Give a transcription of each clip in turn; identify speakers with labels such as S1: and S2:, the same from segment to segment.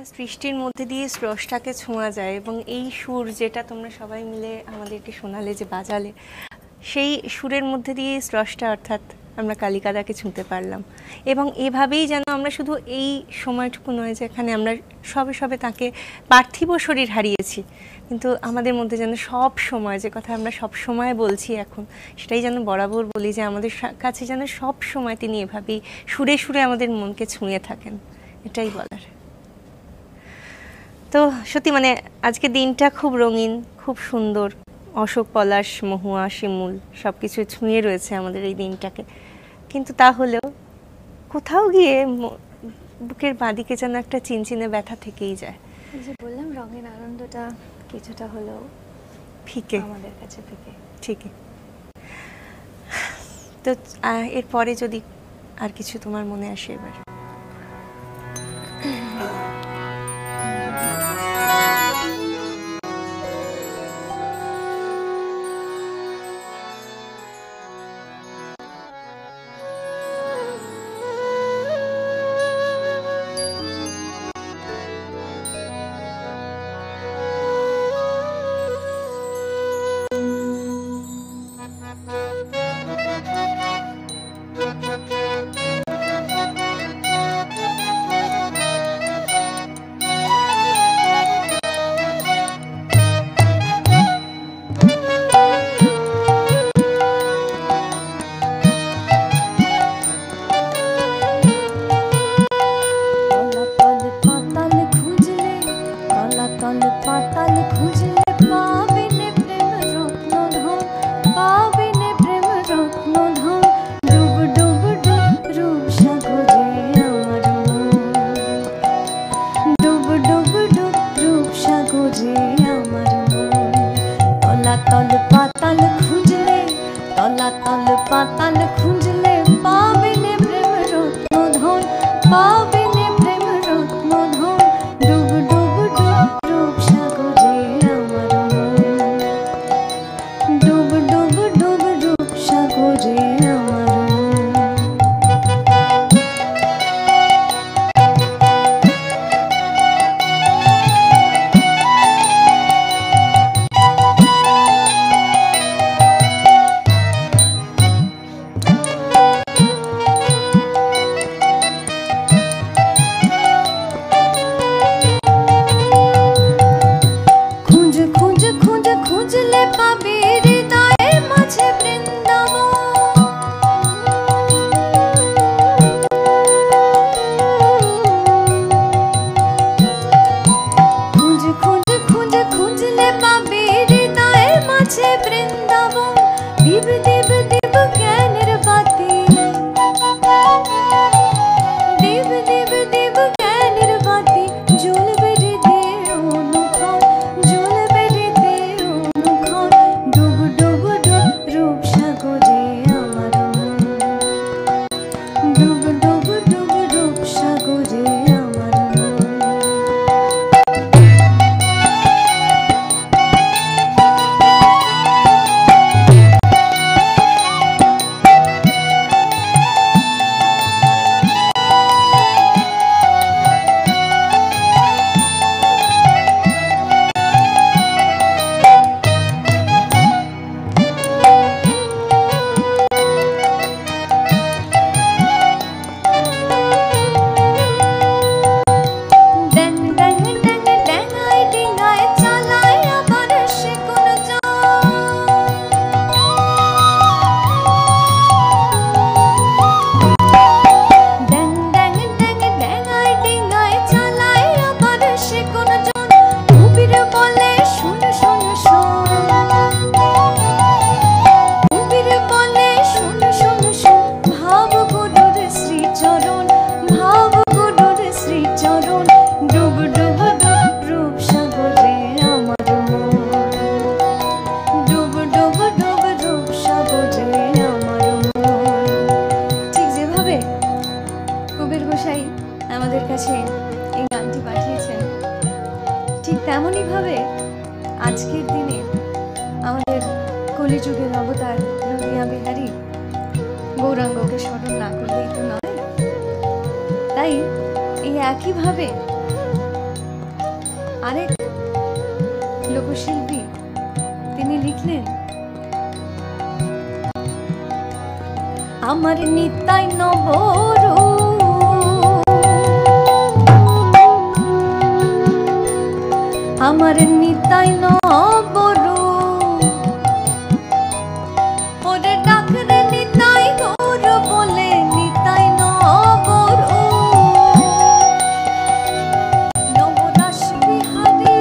S1: সৃষ্টির মধ্যে দিয়ে স্রষ্টাকে ছোঁয়া যায় এবং এই সুর যেটা তোমরা সবাই মিলে আমাদেরকে শোনালে, যে বাজালে, সেই সুরের মধ্যে দিয়ে স্রষ্টা অর্থাৎ আমরা কালিকাদাকে ছুঁতে পারলাম। এবং এভাবেই যেন আমরা শুধু এই সময়টুকু নয় যেখানে আমরা সবে সবে তাকে পার্থিব শরীর হারিয়েছি, কিন্তু আমাদের মধ্যে যেন সব সময়, যে কথা আমরা সব সময় বলছি এখন, সেটাই যেন বরাবর বলি, যে আমাদের কাছে যেন সব সময় তিনি এভাবেই সুরে সুরে আমাদের মনকে ছুঁয়ে থাকেন, এটাই বলার। তো সত্যি মানে আজকে দিনটা খুব রঙিন, খুব সুন্দর, অশোক, পলাশ, মহুয়া, শিমুল সব কিছু ছুঁয়ে রয়েছে আমাদের এই দিনটাকে। কিন্তু তাহলেও কোথাও গিয়ে বুকের বাঁদিকে যেন একটা চিনচিনে ব্যথা থেকেই যায়।
S2: যে বললাম, রঙের আনন্দটা কিছুটা হলেও
S1: ফিকে
S2: আমাদের কাছে ফিকে।
S1: ঠিকই। তো এরপরে যদি আর কিছু তোমার মনে আসে এবার।
S2: আরেক লোকশিল্পী তিনি লিখলেন, আমার নিতাই নবরূপ, আমার নিতাই নবরূপ, ওরে ডাকরে নিতাই গৌর বলে নিতাই নবরূপ, নবদাস বিহারী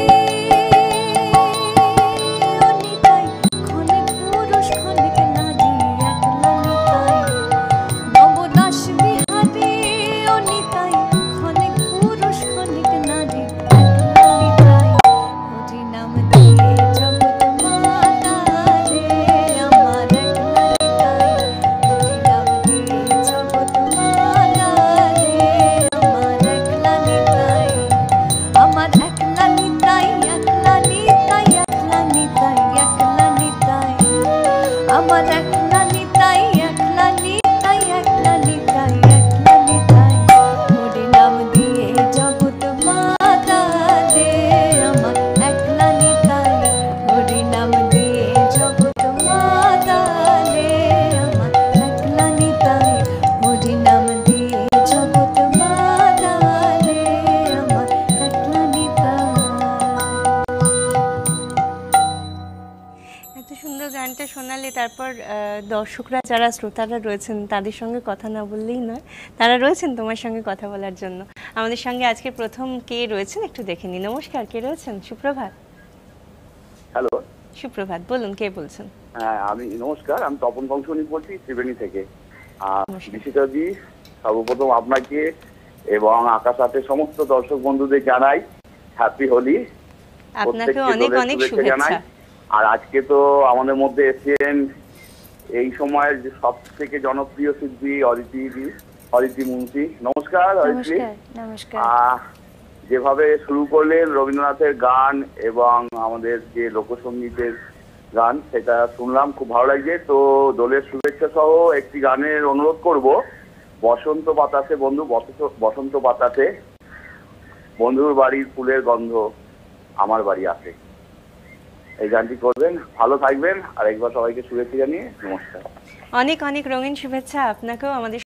S2: ও নিতাই, ক্ষণিক পুরুষ ক্ষণিক নারী একলা নিতাই, নবদাস বিহারী ও নিতাই, ক্ষণিক পুরুষ ক্ষণিক নারী একলা নিতাই, হরি নাম দিয়ে জগৎ মাতা রে আমার একলা নিতাই, হরি নাম দিয়ে জগৎ মাতা রে আমার একলা নিতাই, আমার একলা নিতাই, একলা নিতাই, একলা নিতাই, একলা নিতাই, আমার একলা নিতাই, একলা নিতাই, একলা নিতাই, একলা নিতাই, হরি নাম দিয়ে জগৎ মাতা রে আমার একলা নিতাই, হরি নাম দিয়ে জগৎ মাতা রে আমার একলা নিতাই, হরি নাম দিয়ে জগৎ মাতা রে আমার একলা নিতাই।
S1: এত সুন্দর গানটা শোনালে, তারপর দর্শকরা যারা শ্রোতারা রয়েছেন তাদের সঙ্গে কথা না বললেই নয়, তারা রয়েছেন তোমার সঙ্গে কথা বলার জন্য। আমাদের সঙ্গে আজকে প্রথম কে রয়েছেন একটু দেখে নি। নমস্কার, কে রয়েছেন? সুপ্রভাত।
S3: হ্যালো,
S1: সুপ্রভাত, বলুন কে বলছেন?
S3: হ্যাঁ আমি নমস্কার, আমি তপন বংশনী বলছি ত্রিবেণী থেকে।
S1: নমস্কার।
S3: বিশিতাজি, সর্বপ্রথম আপনাকে এবং আকাশ আটের সমস্ত দর্শক বন্ধুদের জানাই হ্যাপি হোলি।
S1: আপনাকে অনেক অনেক শুভেচ্ছা।
S3: আর আজকে তো আমাদের মধ্যে এসেছেন এই সময়ের যে সব থেকে জনপ্রিয় শিল্পী অদিতি মুন্সি। নমস্কার অদিতি।
S2: নমস্কার, নমস্কার।
S3: যেভাবে শুরু করলেন রবীন্দ্রনাথের গান এবং আমাদের যে লোকসঙ্গীতের গান, সেটা শুনলাম, খুব ভালো লাগছে। তো দোলের শুভেচ্ছা সহ একটি গানের অনুরোধ করব, বসন্ত বাতাসে বন্ধু, বসন্ত বাতাসে বন্ধুর বাড়ির ফুলের গন্ধ আমার বাড়ি আসে, এই গানটি করবেন। ভালো থাকবেন, আর একবার সবাইকে শুভেচ্ছা জানিয়ে নমস্কার।
S1: অনেক অনেক রঙিন শুভেচ্ছা আপনাকেও আমাদের